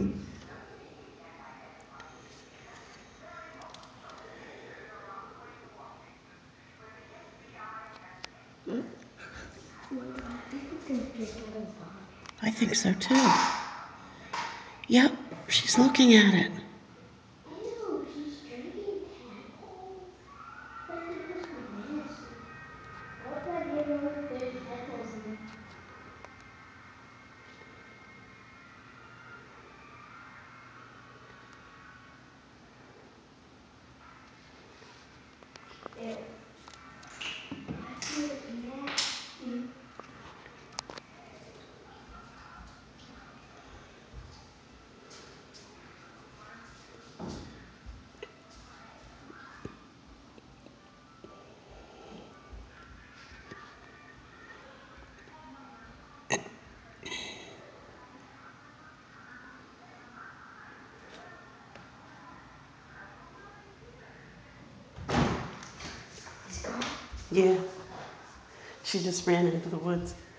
Oh my god, I think there's Pandora's box. I think so too. Yep, she's looking at it. I know, she's drinking tadpoles. I think this must be nasty. I hope that there's tadpoles in there. Ew. I feel nasty. He's gone. Yeah, she just ran into the woods.